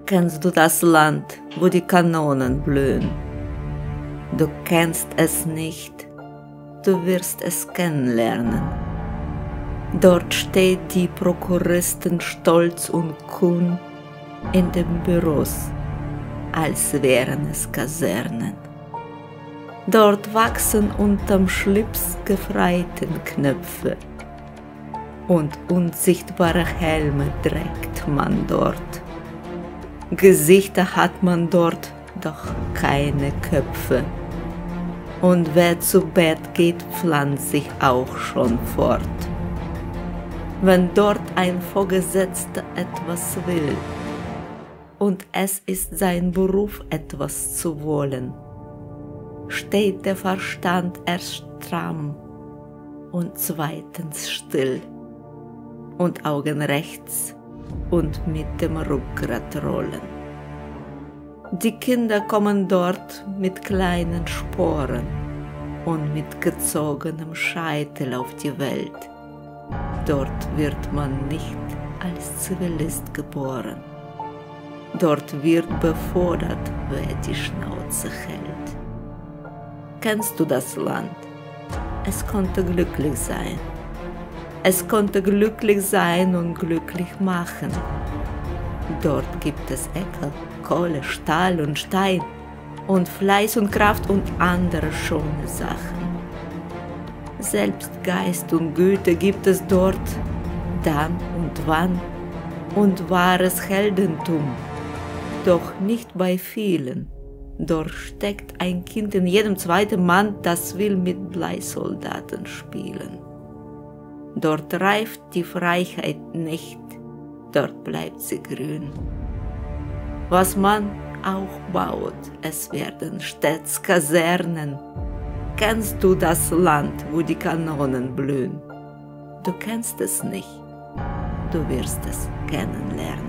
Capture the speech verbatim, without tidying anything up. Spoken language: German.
Kennst du das Land, wo die Kanonen blühen? Du kennst es nicht, du wirst es kennenlernen. Dort steht die Prokuristen stolz und kühn in den Büros, als wären es Kasernen. Dort wachsen unterm Schlips gefreiten Knöpfe und unsichtbare Helme trägt man dort. Gesichter hat man dort, doch keine Köpfe. Und wer zu Bett geht, pflanzt sich auch schon fort. Wenn dort ein Vorgesetzter etwas will, und es ist sein Beruf, etwas zu wollen, steht der Verstand erst stramm und zweitens still und Augen rechts und mit dem Rückgrat rollen. Die Kinder kommen dort mit kleinen Sporen und mit gezogenem Scheitel auf die Welt. Dort wird man nicht als Zivilist geboren. Dort wird befordert, wer die Schnauze hält. Kennst du das Land? Es konnte glücklich sein. Es konnte glücklich sein und glücklich machen. Dort gibt es Äcker, Kohle, Stahl und Stein und Fleiß und Kraft und andere schöne Sachen. Selbst Geist und Güte gibt es dort, dann und wann, und wahres Heldentum. Doch nicht bei vielen. Dort steckt ein Kind in jedem zweiten Mann, das will mit Bleisoldaten spielen. Dort reift die Freiheit nicht, dort bleibt sie grün. Was man auch baut, es werden stets Kasernen. Kennst du das Land, wo die Kanonen blühen? Du kennst es nicht, du wirst es kennenlernen.